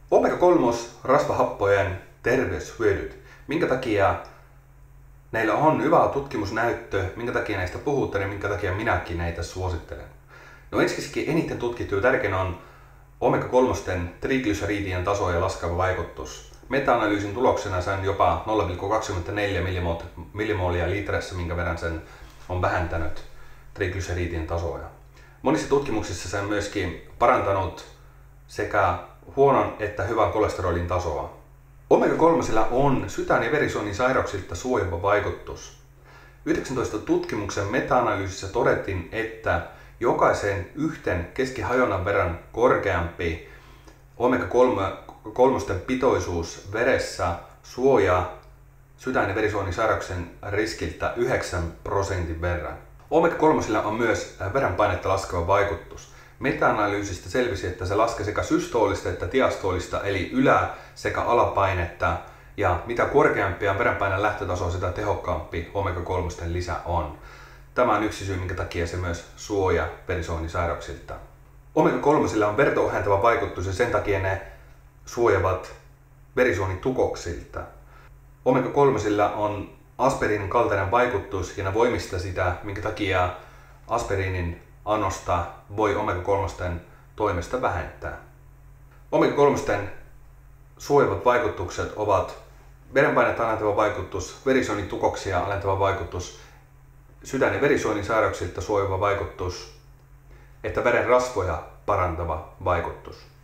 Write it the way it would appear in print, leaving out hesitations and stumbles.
Omega-3 rasvahappojen terveyshyödyt. Minkä takia näillä on hyvä tutkimusnäyttö, minkä takia näistä puhutaan ja minkä takia minäkin näitä suosittelen. No ensiksikin eniten tutkittu ja tärkein on omega-3 triglyceridien tasoja laskeva vaikutus. Meta-analyysin tuloksena sen jopa 0,24 millimolia litrassa, minkä verran sen on vähentänyt triglyceridien tasoja. Monissa tutkimuksissa se on myöskin parantanut sekä huonon että hyvän kolesterolin tasoa. Omega-3 on sydän- ja verisuonisairauksilta suojeleva vaikutus. 19 tutkimuksen meta-analyysissä todettiin, että jokaisen yhden keskihajonnan verran korkeampi omega-3 pitoisuus veressä suojaa sydän- ja verisuonisairauksen riskiltä 9% verran. Omega-3 on myös verenpainetta laskeva vaikutus. Meta-analyysistä selvisi, että se laskee sekä systoolista että diastolista eli ylä- sekä alapainetta, ja mitä korkeampia verenpaineen lähtötaso, sitä tehokkaampi omega-3 lisä on. Tämä on yksi syy, minkä takia se myös suojaa verisuonisairauksilta. Omega-3 on verta ohentava vaikutus ja sen takia ne suojavat verisuonitukoksilta. Omega-3 on aspiriinin kaltainen vaikutus ja ne voimistaa sitä, minkä takia aspiriinin annosta voi omega-3 toimesta vähentää. Omega-3 suojaavat vaikutukset ovat verenpainetta alentava vaikutus, verisuonitukoksia alentava vaikutus, sydän- ja verisuonisairauksilta suojaava vaikutus, että veren rasvoja parantava vaikutus.